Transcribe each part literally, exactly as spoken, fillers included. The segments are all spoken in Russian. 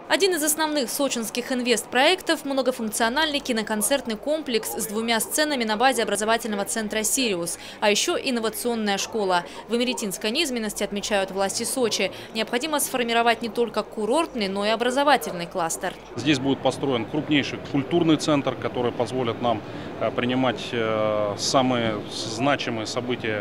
Один из основных сочинских инвестпроектов – многофункциональный киноконцертный комплекс с двумя сценами на базе образовательного центра «Сириус». А еще инновационная школа. В эмеретинской низменности, отмечают власти Сочи, необходимо сформировать не только курортный, но и образовательный кластер. Здесь будет построен крупнейший культурный центр, который позволит нам принимать самые значимые события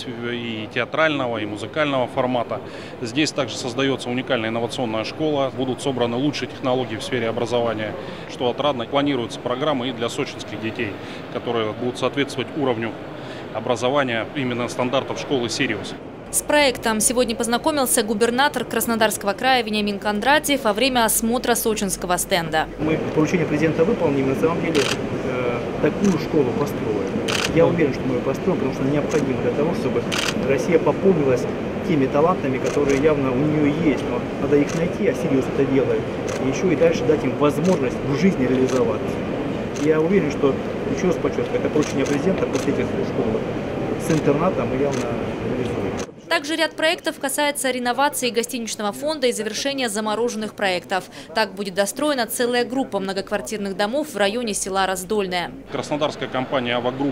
и театрального, и музыкального формата. Здесь также создается уникальная инновационная школа. Будут собраны лучшие технологии в сфере образования, что отрадно. Планируются программы и для сочинских детей, которые будут соответствовать уровню образования именно стандартов школы «Сириус». С проектом сегодня познакомился губернатор Краснодарского края Вениамин Кондратьев во время осмотра сочинского стенда. Мы поручение президента выполним, на самом деле э, такую школу построим. Я уверен, что мы ее построим, потому что необходимо для того, чтобы Россия пополнилась теми талантами, которые явно у нее есть. Но надо их найти, а «Сириус» это делает. И еще и дальше дать им возможность в жизни реализоваться. Я уверен, что, еще раз подчеркиваю, это поручение президента после этих школ с интернатом мы явно реализуем. Также ряд проектов касается реновации гостиничного фонда и завершения замороженных проектов. Так будет достроена целая группа многоквартирных домов в районе села Раздольное. Краснодарская компания «Авагрупп»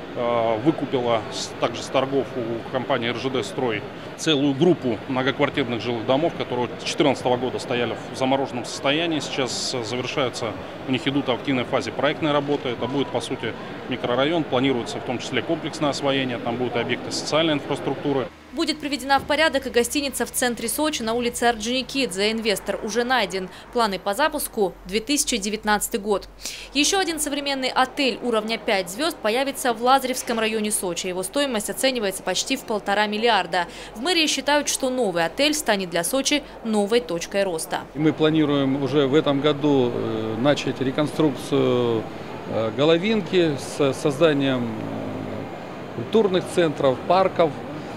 выкупила также с торгов у компании эр жэ дэ «Строй» целую группу многоквартирных жилых домов, которые с две тысячи четырнадцатого года стояли в замороженном состоянии. Сейчас завершаются, у них идут в активной фазе проектной работы. Это будет, по сути, микрорайон. Планируется в том числе комплексное освоение. Там будут объекты социальной инфраструктуры. Будет приведена в порядок и гостиница в центре Сочи на улице Орджоникидзе. Инвестор уже найден. Планы по запуску – две тысячи девятнадцатый год. Еще один современный отель уровня пять звезд появится в Лазаревском районе Сочи. Его стоимость оценивается почти в полтора миллиарда. В мэрии считают, что новый отель станет для Сочи новой точкой роста. Мы планируем уже в этом году начать реконструкцию Головинки с созданием культурных центров, парков.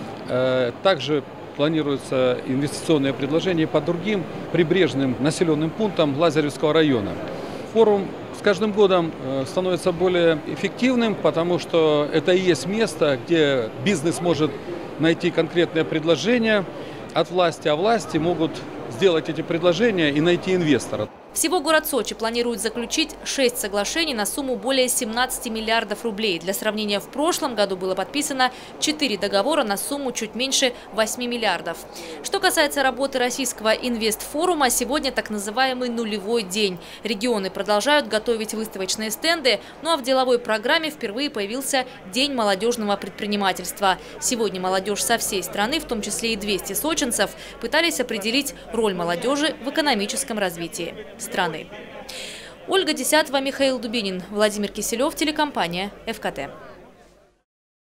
Также планируется инвестиционные предложения по другим прибрежным населенным пунктам Лазаревского района. Форум с каждым годом становится более эффективным, потому что это и есть место, где бизнес может найти конкретное предложение от власти, а власти могут сделать эти предложения и найти инвестора. Всего город Сочи планирует заключить шесть соглашений на сумму более семнадцати миллиардов рублей. Для сравнения, в прошлом году было подписано четыре договора на сумму чуть меньше восьми миллиардов. Что касается работы российского инвестфорума, сегодня так называемый нулевой день. Регионы продолжают готовить выставочные стенды, ну а в деловой программе впервые появился День молодежного предпринимательства. Сегодня молодежь со всей страны, в том числе и двести сочинцев, пытались определить роль молодежи в экономическом развитии страны. Ольга Десятова, Михаил Дубинин, Владимир Киселев, телекомпания эф ка тэ.